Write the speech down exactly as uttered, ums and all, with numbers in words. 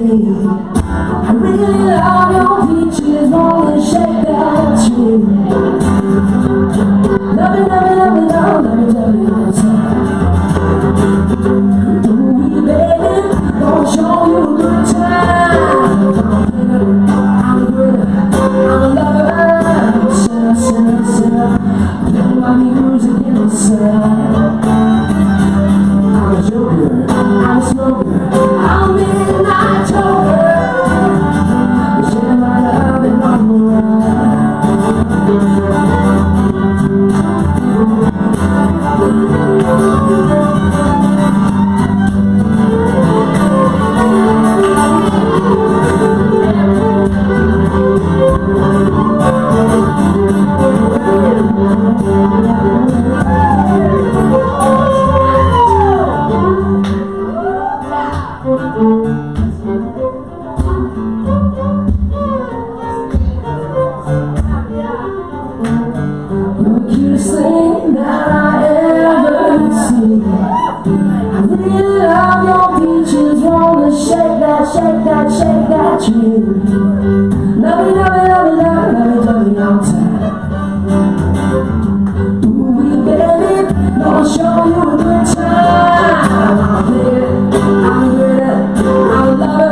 I really love your peaches, wanna shake that tree. Love it, love it, love it, love it, love it, love it, love it. Ooh, baby, gonna show you a good time. I'm good, I'm a lover. Sinner, sinner, sinner, play my music in the sun. I'm a joker, I'm a smoker, I'm midnight toker. Share my love and on the thing that I ever seen. I really love your peaches, wanna shake that, shake that, shake that tree. Love it, love it, love it, love it, love it, love it all time. Ooh, baby, gonna show you a good time. I'm good, I'm good, I love it.